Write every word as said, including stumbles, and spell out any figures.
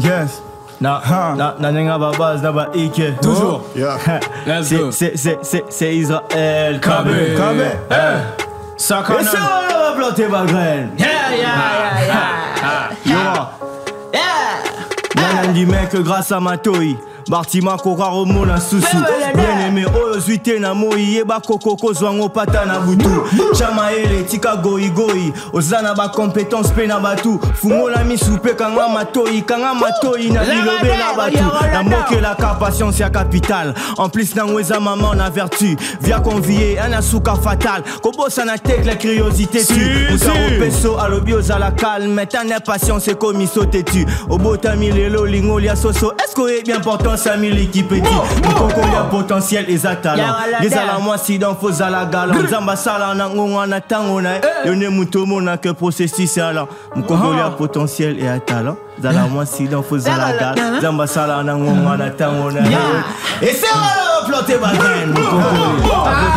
Yes. Na, na, na, na, ba base, na, ba Ike. Toujours. Yeah. Let's go. C'est, c'est, c'est, c'est Israël. Kabé. Kabé. Sakana. Et ça, on va planter ma graine. Yeah, yeah, yeah, yeah. Nan dit mec grâce à ma toy. Bartima koka romo na susu. Bien aimé oyo zuite na moi yeba kokoko zwango pata na butu. Chama ele tika goi goi. Ozana ba compétence pe na batu. Fungo la misu pe kanga matoi, kanga matoi na lilobe na batu. Na moke la ka patience ya capital. En plus na ngweza maman na vertu. Via convier un asuka fatal. Kobosa na tek la curiosité tu. Musa peso alobi ozala calme. Maintenant patience et comme sauter tu. Obota milelo lingo lia soso. Est-ce que est bien important Samili qui petit, mon concours a potentiel et talent. Les ala moi si dans faux à la gala. Zamba sala na ngonga na tango na. Yone mutomo na que processus ala. Mon concours a potentiel et talent. Zala moi si dans faux à la gala. Zamba sala na ngonga na tango na. Et c'est là planter ma graine mon concours.